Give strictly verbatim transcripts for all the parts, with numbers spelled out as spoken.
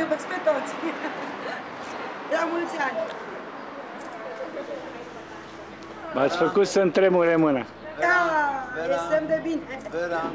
iubesc pe toți. La mulți ani. V-ați făcut să-mi tremure mâna. Da, e semn de bine. Vera.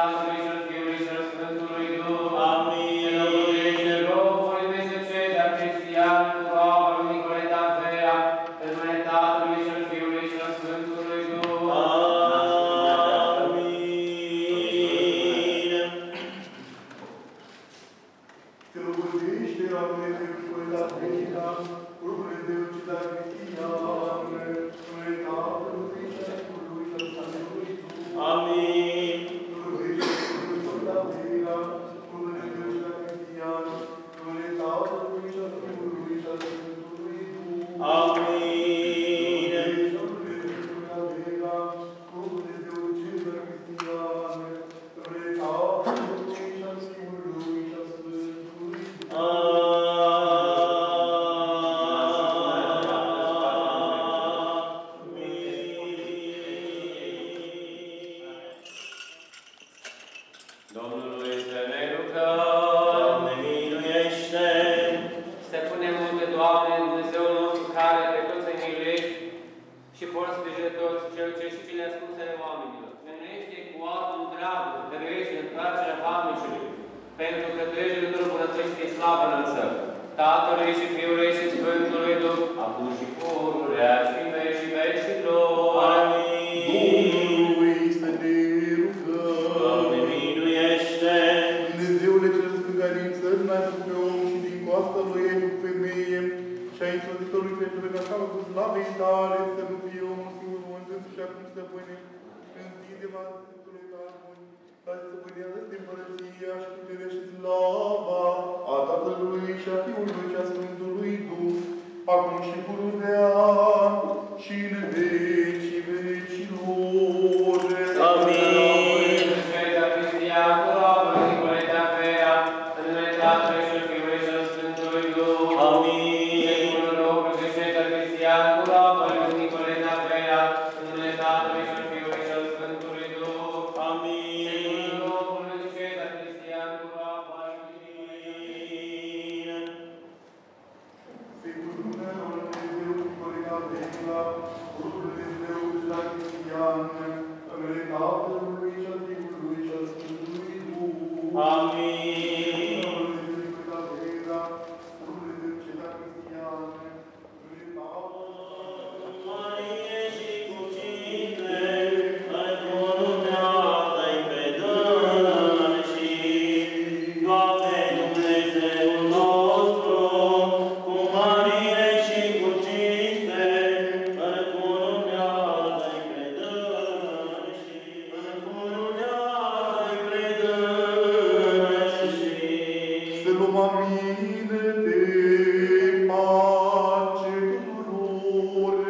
Tatălui și al Fiului și al Sfântului Duh. Amin. Să lăudește locul de seceda Cristian cu roaba lui Nicoleta Vea, în numele Tatălui și al Fiului și al Sfântului Duh. Amin. Să lăudește la Dumnezeu Nicoleta Vea, cu Dumnezeu și la Cristian, numele Tatălui și al Fiului și al Sfântului Duh. Amin. Domnului să ne rugăm. Doamne, miluiește! Să punem munte, Doamne, Dumnezeul nostru, care pe toți să miluiești și porți grijă toți, cel ce și cele ascunse ale oamenilor. Venuiește cu atul dragul, dăruiește întoarcerea famicului, pentru că Tu ești de Duhul bunătății și slavă înălțăm. Tatălui și Fiului și Sfântului Duh, acum și pururea și veci și vecilor. Amin. Domnului să ne rugăm. Doamne, miluiește! Dumnezeule cel sfânt care din țări n-ai făcut pe om și din coasta lui ai făcut femeie și ai însoțit-o lui Crăciunul ca așa cu slavei tale să nu fie omul singur mântând și acum să pâine întinde-mă a Sfântului Carmon ca să pânează de împărăția și puterea și slava a Tatălui și a Fiului și a Sfântului Duh acum și pururea și în vecii vecilor. Amin. Seceda Cristian cu roaba lui Nicoleta Vea, în numele Tatălui și al Fiului și al Sfântului Duh. Amin. Secundul locul de seceda Cristian cu roaba lui Nicoleta Vea, în numele Tatălui și al Fiului și al Sfântului Duh. Amin. Secundul locul de seceda Cristian cu roaba lui Sigur Dumnezeu, Dumnezeu, Nicoleta Vea, Dumnezeu la Cristian, în numele Tatălui și al Fiului și al Sfântului Duh. Amin. Nicoleta Vea, Dumnezeu la Cristian, în numele Tatălui. Marie și cu cine ai corunează-i pe dălășii, Doamne Dumnezeul nostru, cu Marie și cu cinste, îl corunează-i pe dălășii, îl corunează-i pe dălășii. Să luăm aminte de pace tuturor.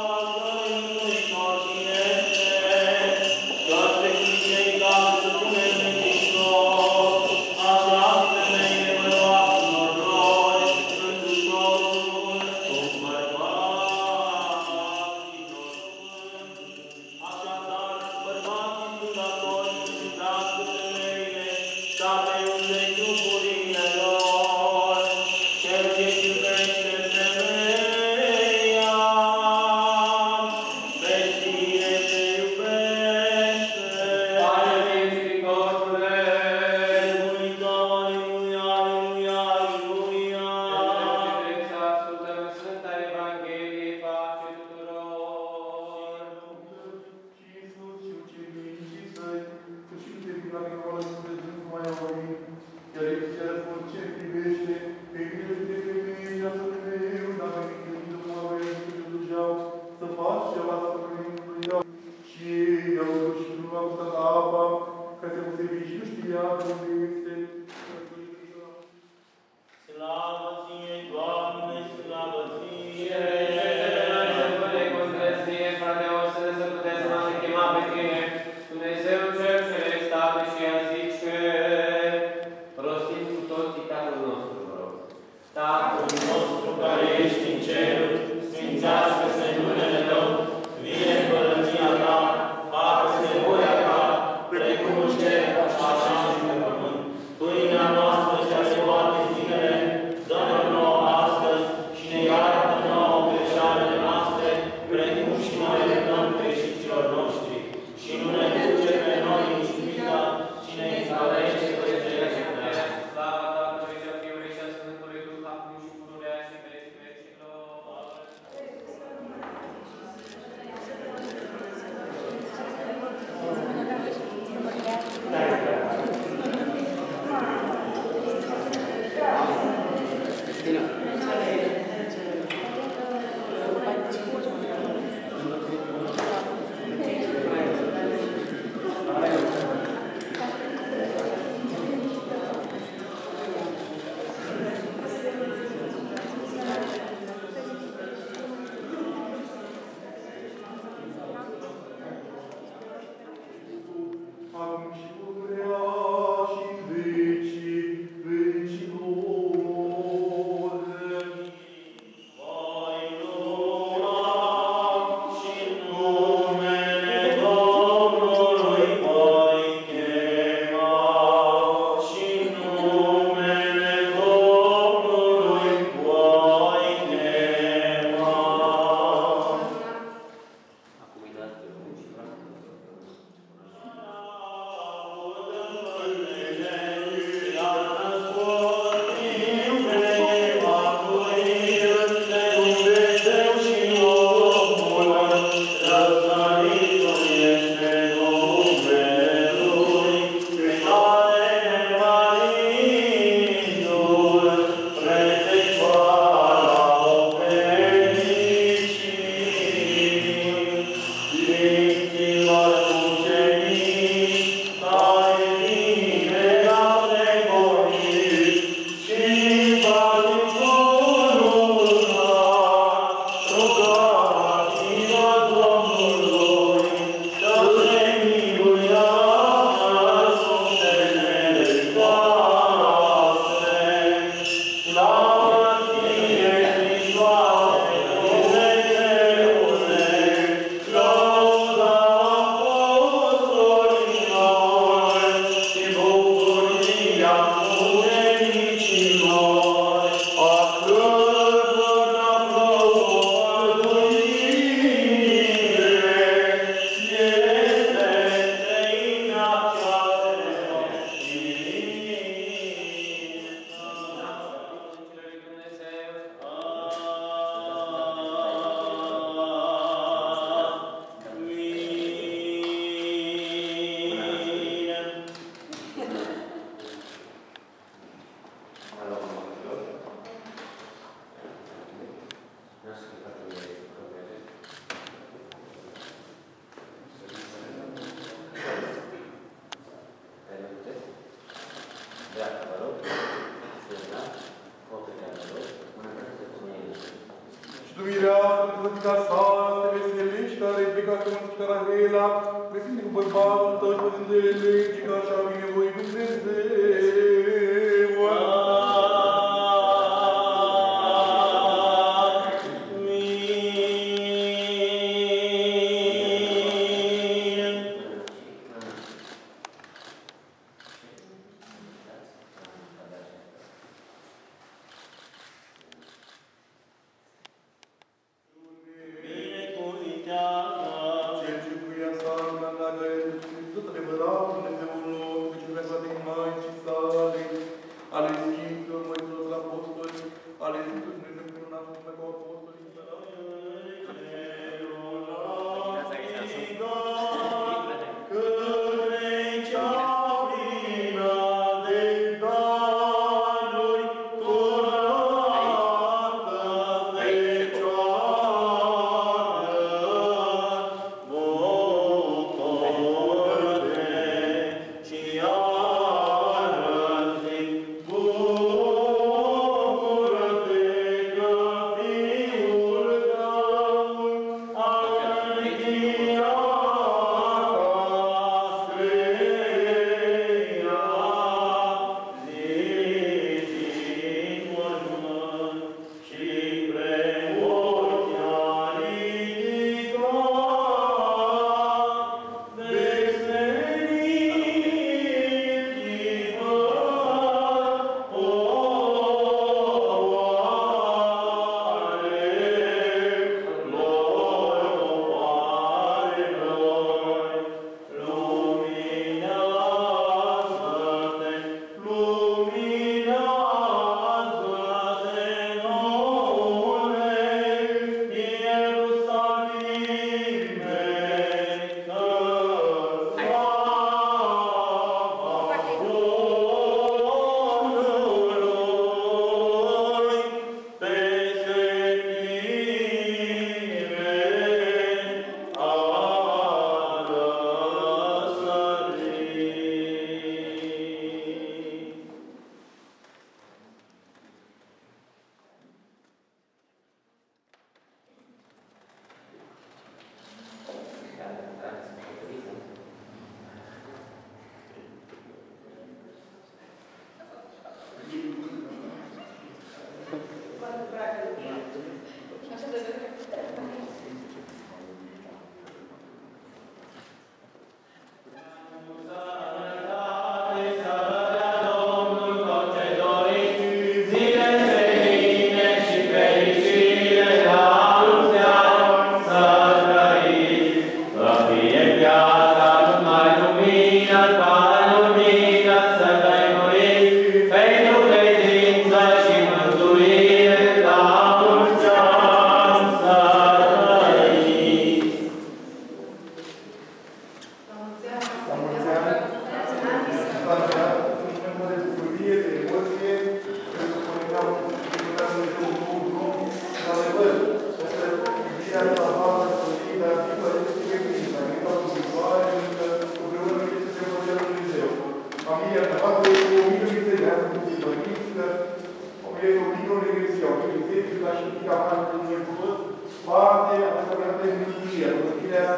Toate cei care se pune acum și pururea și în vecii vecilor. Acum îi dați pe unul și Sfânta Sara, se veselește, are pleca să mântică Rahela, vestind cu bărbatul tău și păzând de legii, că așa vine voi Dumnezeu. Dumnezeul nostru, cel de toate Maicii sale,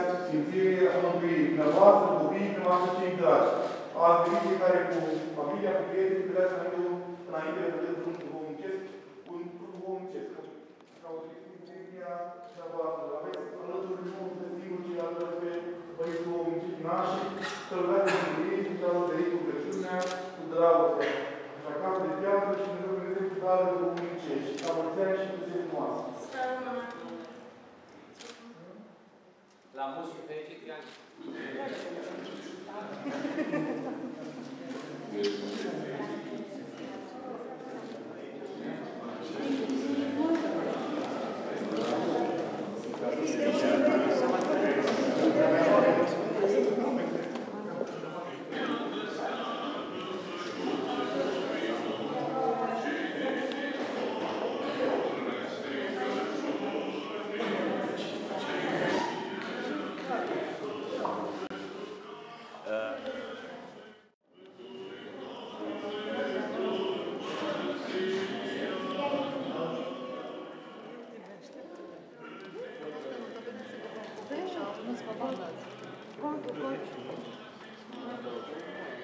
și Sfințirii a Mântuirii, dumneavoastră, copiii, dumneavoastră cei dragi. Ați venit fiecare cu familia, cu prietenii, plecați înainte de vedeți drumul duhovnicesc, cu un drum duhovnicesc. Ca o Sfinția dumneavoastră, aveți alături de unul de singur cei alături pe băieți duhovnicești nașii, să rugați de Mântuirii și să-l odăriți cu rugăciunea, cu dragoste. Așa ca de viață și Dumnezeu Dumnezeu cu dară duhovnicești, la mulți ani și cu zi frumoasă. La mulți și fericiți ani! Conto, conto.